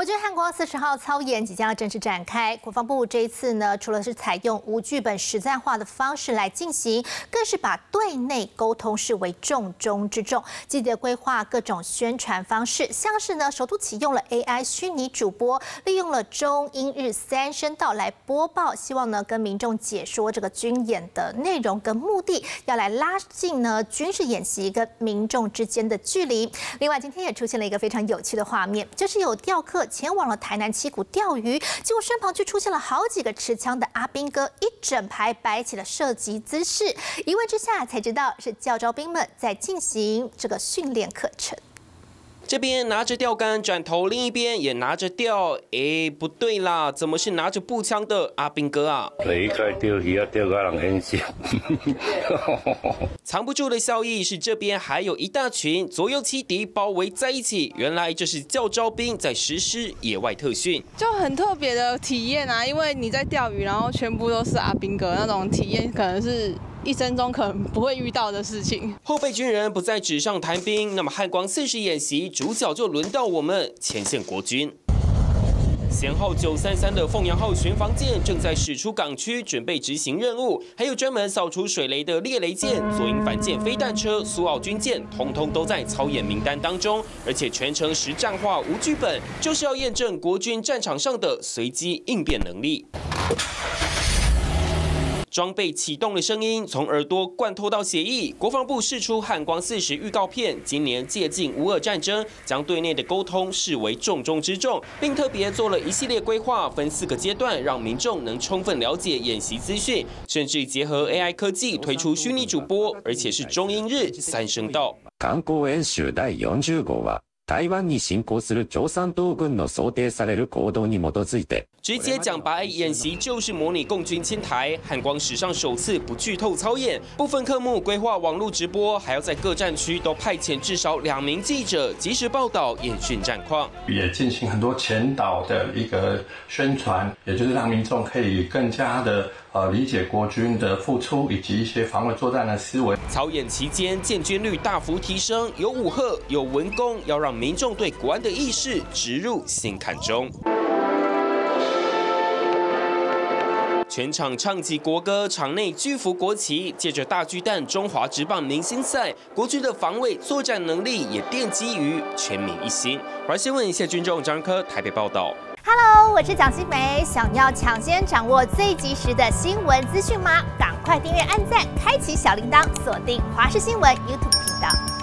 军汉光40号操演即将要正式展开，国防部这一次呢，除了是采用无剧本实战化的方式来进行，更是把对内沟通视为重中之重，积极规划各种宣传方式，像是呢首度启用了 AI 虚拟主播，利用了中英日3声道来播报，希望呢跟民众解说这个军演的内容跟目的，要来拉近呢军事演习跟民众之间的距离。另外，今天也出现了一个非常有趣的画面，就是有钓客前往了台南七股钓鱼，结果身旁却出现了好几个持枪的阿兵哥，一整排摆起了射击姿势。一问之下才知道是教招兵们在进行这个训练课程。 这边拿着钓竿，转头另一边也拿着钓，不对啦，怎么是拿着步枪的阿兵哥啊？藏不住的笑意是这边还有一大群左右七敌包围在一起，原来这是教招兵在实施野外特训， 就很特别的体验啊！因为你在钓鱼，然后全部都是阿兵哥，那种体验可能是一生中可能不会遇到的事情。 后备军人不在纸上谈兵，那么汉光40演习主角就轮到我们前线国军。舷号933的凤阳号巡防舰正在驶出港区，准备执行任务。还有专门扫除水雷的猎雷舰、左营反舰飞弹车、苏澳军舰，通通都在操演名单当中。而且全程实战化无剧本，就是要验证国军战场上的随机应变能力。装备启动的声音从耳朵灌透到血液。国防部释出汉光40预告片，今年借镜乌俄战争，将对内的沟通视为重中之重，并特别做了一系列规划，分4个阶段，让民众能充分了解演习资讯，甚至结合 AI 科技推出虚拟主播，而且是中英日3声道。 観光演習第40号は台湾に侵攻する共産党軍の想定される行動に基づいて。 直接讲白，演习就是模拟共军侵台。汉光史上首次不剧透操演，部分科目规划网络直播，还要在各战区都派遣至少2名记者，及时报道演训战况， 也进行很多前导的一个宣传，也就是让民众可以更加的理解国军的付出以及一些防卫作战的思维。 操演期间，建军率大幅提升，有武吓，有文攻，要让民众对国安的意识植入心坎中。全场唱起国歌，场内巨幅国旗，借着大巨蛋中华职棒明星赛，国军的防卫作战能力也奠基于全民一心。华新闻谢军仲、张科台北报道。 Hello， 我是蒋欣梅，想要抢先掌握最及时的新闻资讯吗？赶快订阅、按赞、开启小铃铛，锁定华视新闻 YouTube 频道。